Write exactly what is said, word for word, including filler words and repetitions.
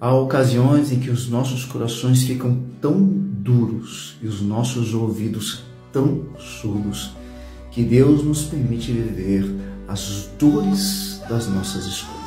Há ocasiões em que os nossos corações ficam tão duros e os nossos ouvidos tão surdos que Deus nos permite viver as dores das nossas escolhas.